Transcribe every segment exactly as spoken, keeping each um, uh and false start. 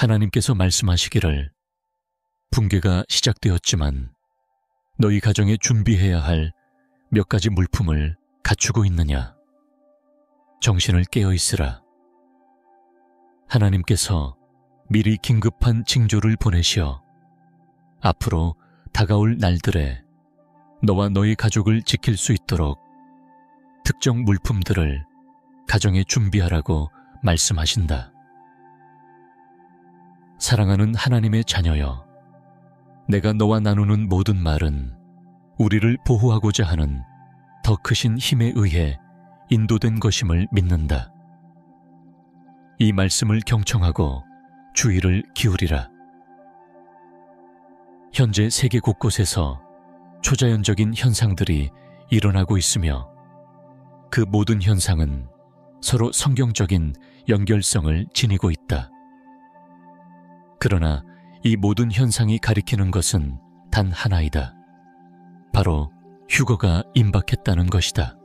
하나님께서 말씀하시기를 붕괴가 시작되었지만 너희 가정에 준비해야 할 몇 가지 물품을 갖추고 있느냐? 정신을 깨어 있으라. 하나님께서 미리 긴급한 징조를 보내시어 앞으로 다가올 날들에 너와 너희 가족을 지킬 수 있도록 특정 물품들을 가정에 준비하라고 말씀하신다. 사랑하는 하나님의 자녀여, 내가 너와 나누는 모든 말은 우리를 보호하고자 하는 더 크신 힘에 의해 인도된 것임을 믿는다. 이 말씀을 경청하고 주의를 기울이라. 현재 세계 곳곳에서 초자연적인 현상들이 일어나고 있으며 그 모든 현상은 서로 성경적인 연결성을 지니고 있다. 그러나 이 모든 현상이 가리키는 것은 단 하나이다. 바로 휴거가 임박했다는 것이다.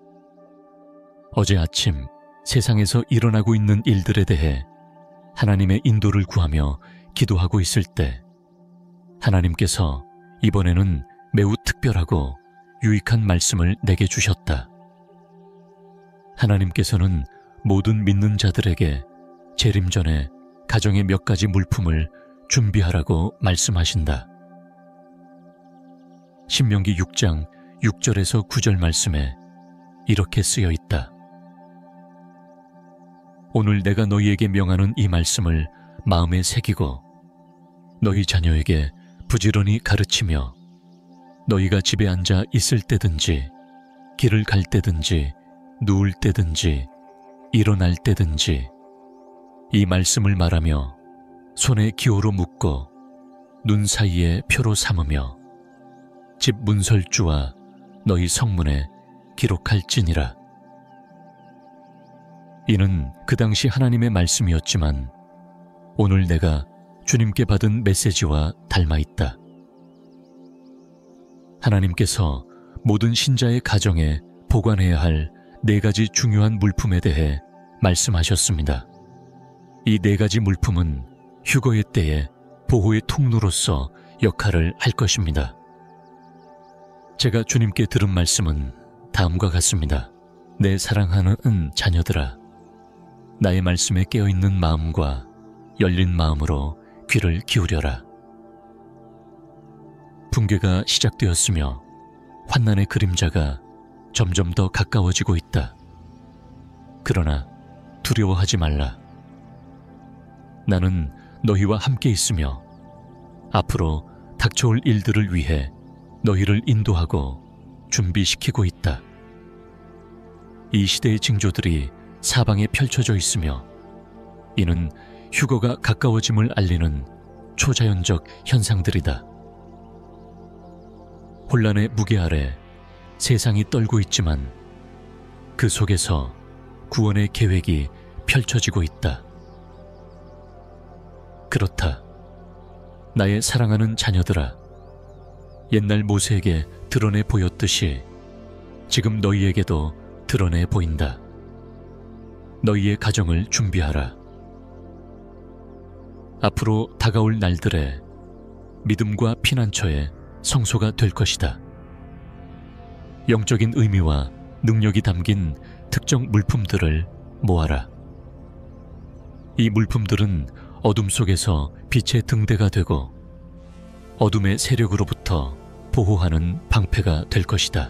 어제 아침 세상에서 일어나고 있는 일들에 대해 하나님의 인도를 구하며 기도하고 있을 때 하나님께서 이번에는 매우 특별하고 유익한 말씀을 내게 주셨다. 하나님께서는 모든 믿는 자들에게 재림 전에 가정의 몇 가지 물품을 준비하라고 말씀하신다. 신명기 육 장 육 절에서 구 절 말씀에 이렇게 쓰여 있다. 오늘 내가 너희에게 명하는 이 말씀을 마음에 새기고 너희 자녀에게 부지런히 가르치며 너희가 집에 앉아 있을 때든지 길을 갈 때든지 누울 때든지 일어날 때든지 이 말씀을 말하며 손에 기호로 묶고 눈 사이에 표로 삼으며 집 문설주와 너희 성문에 기록할지니라. 이는 그 당시 하나님의 말씀이었지만 오늘 내가 주님께 받은 메시지와 닮아 있다. 하나님께서 모든 신자의 가정에 보관해야 할 네 가지 중요한 물품에 대해 말씀하셨습니다. 이 네 가지 물품은 휴거의 때에 보호의 통로로서 역할을 할 것입니다. 제가 주님께 들은 말씀은 다음과 같습니다. 내 사랑하는 자녀들아, 나의 말씀에 깨어있는 마음과 열린 마음으로 귀를 기울여라. 붕괴가 시작되었으며 환난의 그림자가 점점 더 가까워지고 있다. 그러나 두려워하지 말라. 나는 너희와 함께 있으며 앞으로 닥쳐올 일들을 위해 너희를 인도하고 준비시키고 있다. 이 시대의 징조들이 사방에 펼쳐져 있으며 이는 휴거가 가까워짐을 알리는 초자연적 현상들이다. 혼란의 무게 아래 세상이 떨고 있지만 그 속에서 구원의 계획이 펼쳐지고 있다. 그렇다. 나의 사랑하는 자녀들아, 옛날 모세에게 드러내 보였듯이 지금 너희에게도 드러내 보인다. 너희의 가정을 준비하라. 앞으로 다가올 날들에 믿음과 피난처의 성소가 될 것이다. 영적인 의미와 능력이 담긴 특정 물품들을 모아라. 이 물품들은 어둠 속에서 빛의 등대가 되고 어둠의 세력으로부터 보호하는 방패가 될 것이다.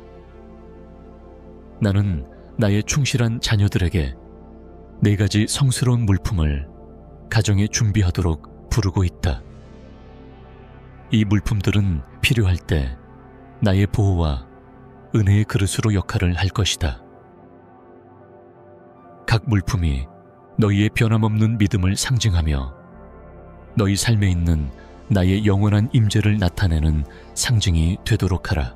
나는 나의 충실한 자녀들에게 네 가지 성스러운 물품을 가정에 준비하도록 부르고 있다. 이 물품들은 필요할 때 나의 보호와 은혜의 그릇으로 역할을 할 것이다. 각 물품이 너희의 변함없는 믿음을 상징하며 너희 삶에 있는 나의 영원한 임재를 나타내는 상징이 되도록 하라.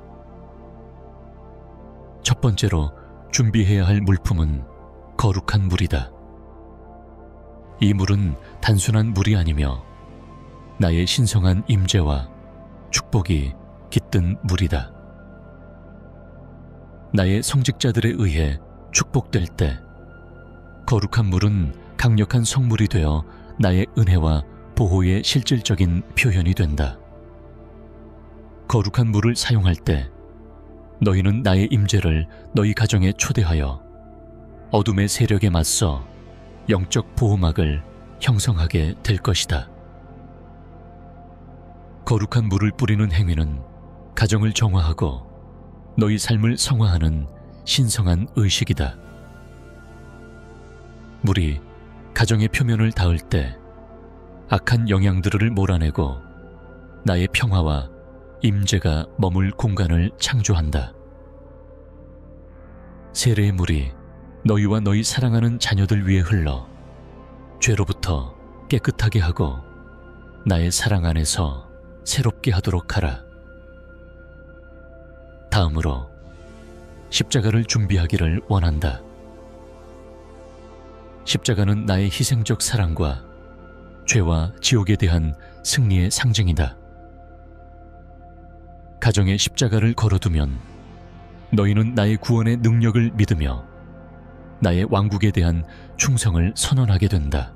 첫 번째로 준비해야 할 물품은 거룩한 물이다. 이 물은 단순한 물이 아니며 나의 신성한 임재와 축복이 깃든 물이다. 나의 성직자들에 의해 축복될 때 거룩한 물은 강력한 성물이 되어 나의 은혜와 보호의 실질적인 표현이 된다. 거룩한 물을 사용할 때 너희는 나의 임재를 너희 가정에 초대하여 어둠의 세력에 맞서 영적 보호막을 형성하게 될 것이다. 거룩한 물을 뿌리는 행위는 가정을 정화하고 너희 삶을 성화하는 신성한 의식이다. 물이 가정의 표면을 닿을 때 악한 영향들을 몰아내고 나의 평화와 임재가 머물 공간을 창조한다. 세례의 물이 너희와 너희 사랑하는 자녀들 위에 흘러 죄로부터 깨끗하게 하고 나의 사랑 안에서 새롭게 하도록 하라. 다음으로 십자가를 준비하기를 원한다. 십자가는 나의 희생적 사랑과 죄와 지옥에 대한 승리의 상징이다. 가정에 십자가를 걸어두면 너희는 나의 구원의 능력을 믿으며 나의 왕국에 대한 충성을 선언하게 된다.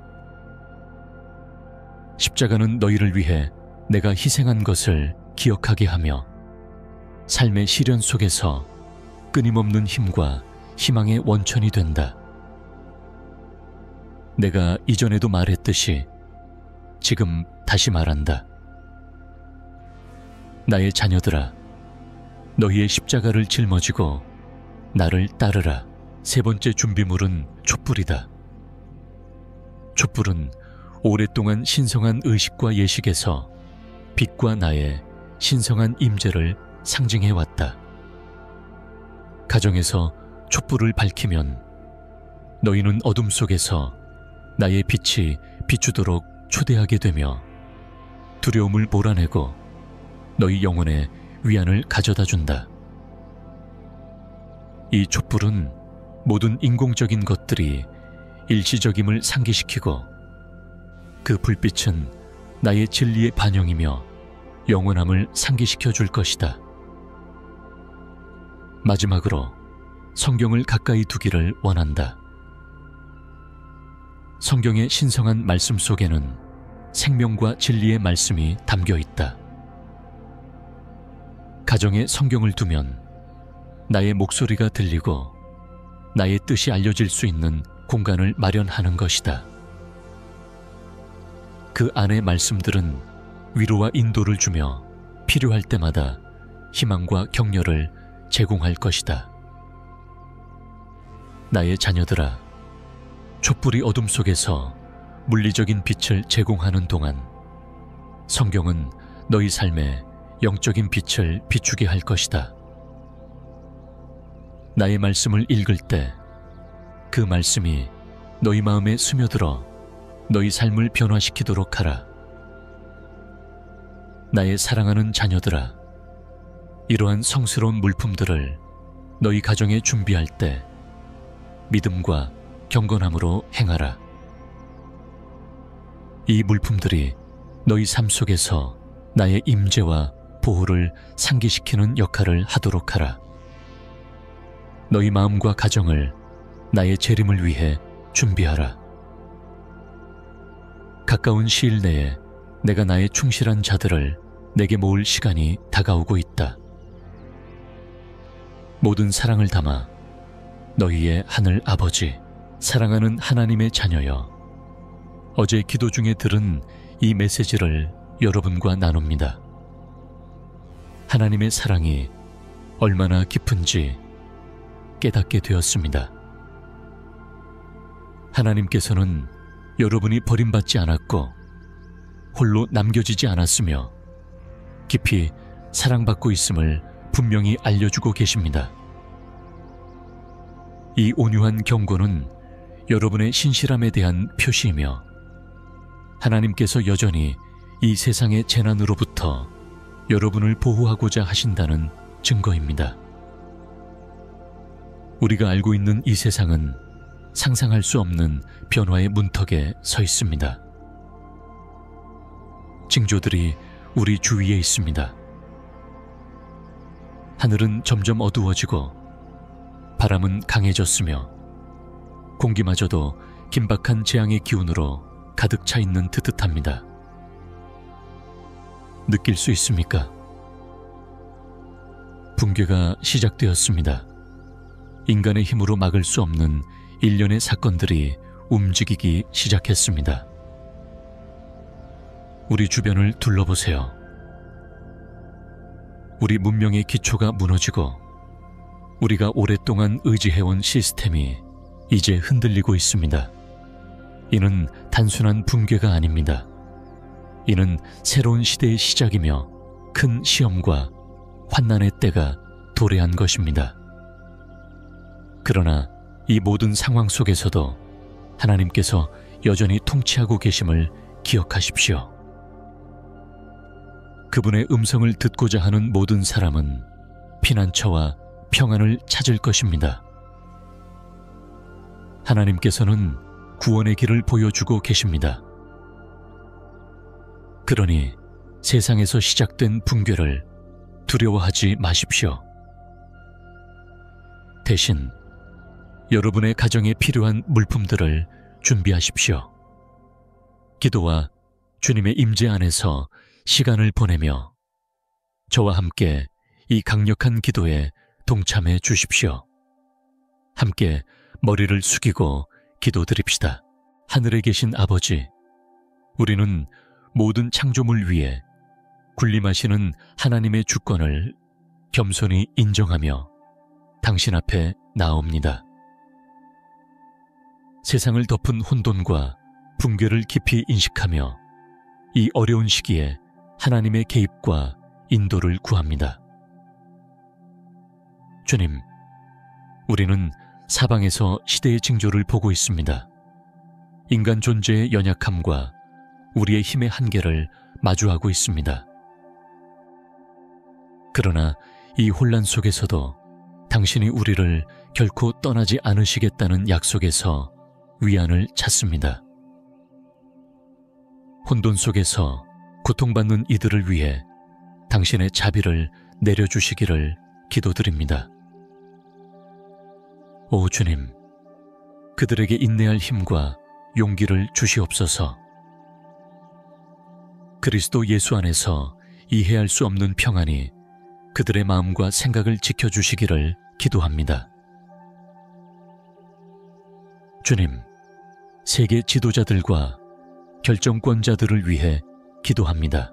십자가는 너희를 위해 내가 희생한 것을 기억하게 하며 삶의 시련 속에서 끊임없는 힘과 희망의 원천이 된다. 내가 이전에도 말했듯이 지금 다시 말한다. 나의 자녀들아, 너희의 십자가를 짊어지고 나를 따르라. 세 번째 준비물은 촛불이다. 촛불은 오랫동안 신성한 의식과 예식에서 빛과 나의 신성한 임재를 상징해왔다. 가정에서 촛불을 밝히면 너희는 어둠 속에서 나의 빛이 비추도록 초대하게 되며 두려움을 몰아내고 너희 영혼에 위안을 가져다 준다. 이 촛불은 모든 인공적인 것들이 일시적임을 상기시키고 그 불빛은 나의 진리의 반영이며 영원함을 상기시켜 줄 것이다. 마지막으로 성경을 가까이 두기를 원한다. 성경의 신성한 말씀 속에는 생명과 진리의 말씀이 담겨 있다. 가정에 성경을 두면 나의 목소리가 들리고 나의 뜻이 알려질 수 있는 공간을 마련하는 것이다. 그 안의 말씀들은 위로와 인도를 주며 필요할 때마다 희망과 격려를 제공할 것이다. 나의 자녀들아, 촛불이 어둠 속에서 물리적인 빛을 제공하는 동안 성경은 너희 삶에 영적인 빛을 비추게 할 것이다. 나의 말씀을 읽을 때 그 말씀이 너희 마음에 스며들어 너희 삶을 변화시키도록 하라. 나의 사랑하는 자녀들아, 이러한 성스러운 물품들을 너희 가정에 준비할 때 믿음과 경건함으로 행하라. 이 물품들이 너희 삶 속에서 나의 임재와 보호를 상기시키는 역할을 하도록 하라. 너희 마음과 가정을 나의 재림을 위해 준비하라. 가까운 시일 내에 내가 나의 충실한 자들을 내게 모을 시간이 다가오고 있다. 모든 사랑을 담아 너희의 하늘 아버지, 사랑하는 하나님의 자녀여, 어제 기도 중에 들은 이 메시지를 여러분과 나눕니다. 하나님의 사랑이 얼마나 깊은지 깨닫게 되었습니다. 하나님께서는 여러분이 버림받지 않았고 홀로 남겨지지 않았으며 깊이 사랑받고 있음을 분명히 알려주고 계십니다. 이 온유한 경고는 여러분의 신실함에 대한 표시이며 하나님께서 여전히 이 세상의 재난으로부터 여러분을 보호하고자 하신다는 증거입니다. 우리가 알고 있는 이 세상은 상상할 수 없는 변화의 문턱에 서 있습니다. 징조들이 우리 주위에 있습니다. 하늘은 점점 어두워지고 바람은 강해졌으며 공기마저도 긴박한 재앙의 기운으로 가득 차 있는 듯합니다. 느낄 수 있습니까? 붕괴가 시작되었습니다. 인간의 힘으로 막을 수 없는 일련의 사건들이 움직이기 시작했습니다. 우리 주변을 둘러보세요. 우리 문명의 기초가 무너지고 우리가 오랫동안 의지해온 시스템이 이제 흔들리고 있습니다. 이는 단순한 붕괴가 아닙니다. 이는 새로운 시대의 시작이며 큰 시험과 환난의 때가 도래한 것입니다. 그러나 이 모든 상황 속에서도 하나님께서 여전히 통치하고 계심을 기억하십시오. 그분의 음성을 듣고자 하는 모든 사람은 피난처와 평안을 찾을 것입니다. 하나님께서는 구원의 길을 보여주고 계십니다. 그러니 세상에서 시작된 붕괴를 두려워하지 마십시오. 대신 여러분의 가정에 필요한 물품들을 준비하십시오. 기도와 주님의 임재 안에서 시간을 보내며 저와 함께 이 강력한 기도에 동참해 주십시오. 함께 머리를 숙이고 기도드립시다. 하늘에 계신 아버지, 우리는 모든 창조물 위에 군림하시는 하나님의 주권을 겸손히 인정하며 당신 앞에 나옵니다. 세상을 덮은 혼돈과 붕괴를 깊이 인식하며 이 어려운 시기에 하나님의 개입과 인도를 구합니다. 주님, 우리는 사방에서 시대의 징조를 보고 있습니다. 인간 존재의 연약함과 우리의 힘의 한계를 마주하고 있습니다. 그러나 이 혼란 속에서도 당신이 우리를 결코 떠나지 않으시겠다는 약속에서 위안을 찾습니다. 혼돈 속에서 고통받는 이들을 위해 당신의 자비를 내려주시기를 기도드립니다. 오 주님, 그들에게 인내할 힘과 용기를 주시옵소서. 그리스도 예수 안에서 이해할 수 없는 평안이 그들의 마음과 생각을 지켜주시기를 기도합니다. 주님, 세계 지도자들과 결정권자들을 위해 기도합니다.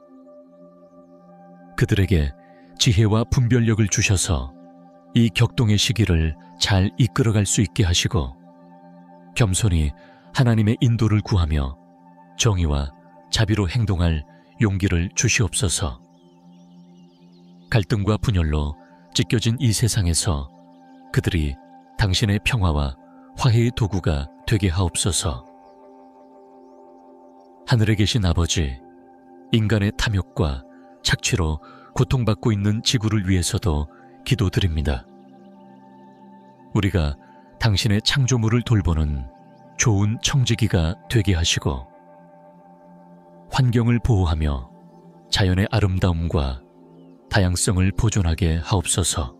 그들에게 지혜와 분별력을 주셔서 이 격동의 시기를 잘 이끌어갈 수 있게 하시고 겸손히 하나님의 인도를 구하며 정의와 자비로 행동할 용기를 주시옵소서. 갈등과 분열로 찢겨진 이 세상에서 그들이 당신의 평화와 화해의 도구가 되게 하옵소서. 하늘에 계신 아버지, 인간의 탐욕과 착취로 고통받고 있는 지구를 위해서도 기도드립니다. 우리가 당신의 창조물을 돌보는 좋은 청지기가 되게 하시고 환경을 보호하며 자연의 아름다움과 다양성을 보존하게 하옵소서.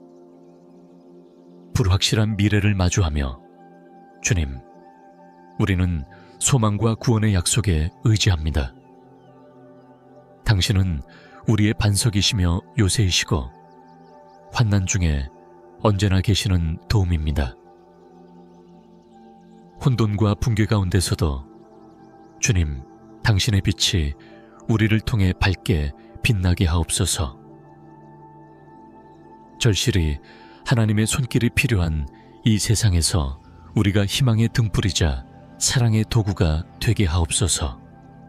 불확실한 미래를 마주하며 주님, 우리는 소망과 구원의 약속에 의지합니다. 당신은 우리의 반석이시며 요새이시고 환난 중에 언제나 계시는 도움입니다. 혼돈과 붕괴 가운데서도 주님, 당신의 빛이 우리를 통해 밝게 빛나게 하옵소서. 절실히 하나님의 손길이 필요한 이 세상에서 우리가 희망의 등불이자 사랑의 도구가 되게 하옵소서.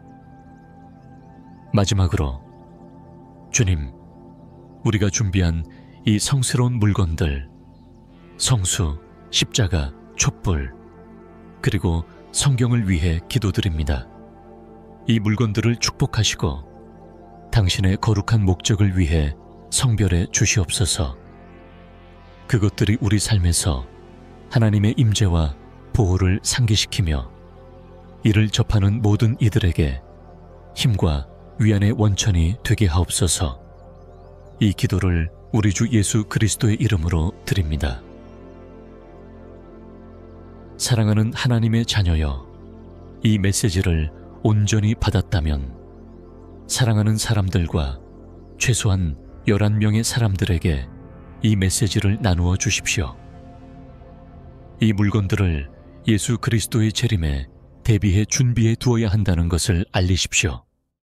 마지막으로 주님, 우리가 준비한 이 성스러운 물건들, 성수, 십자가, 촛불, 그리고 성경을 위해 기도드립니다. 이 물건들을 축복하시고 당신의 거룩한 목적을 위해 성별해 주시옵소서. 그것들이 우리 삶에서 하나님의 임재와 보호를 상기시키며 이를 접하는 모든 이들에게 힘과 위안의 원천이 되게 하옵소서. 이 기도를 우리 주 예수 그리스도의 이름으로 드립니다. 사랑하는 하나님의 자녀여, 이 메시지를 온전히 받았다면 사랑하는 사람들과 최소한 열한 명의 사람들에게 이 메시지를 나누어 주십시오. 이 물건들을 예수 그리스도의 재림에 대비해 준비해 두어야 한다는 것을 알리십시오.